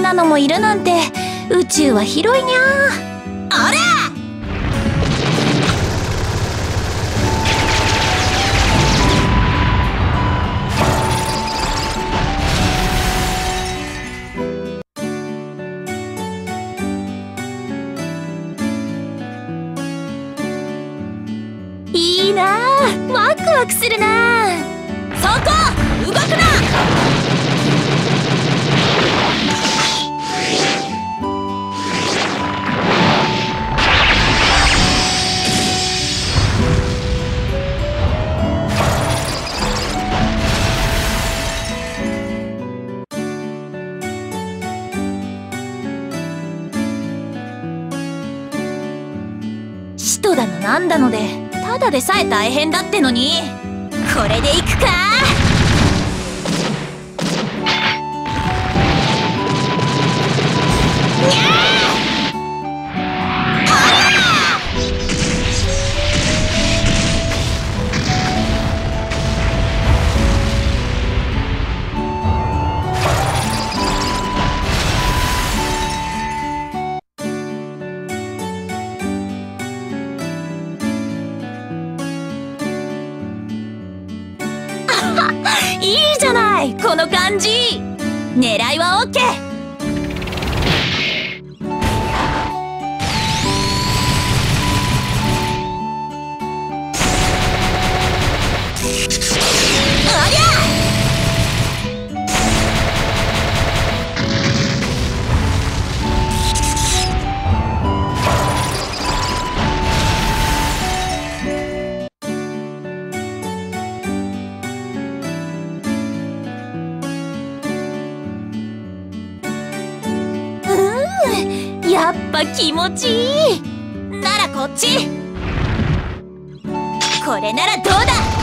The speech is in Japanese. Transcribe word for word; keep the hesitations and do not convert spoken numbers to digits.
なのもいるなんて。宇宙は広いにゃー。あれいいなあ、ワクワクするなあ。そこ動くな。使徒だのなんだのでただでさえ大変だってのに、これでいくか。にゃー。いいじゃないこの感じ。狙いはオッケー。やっぱ気持ちいい。ならこっち。これならどうだ。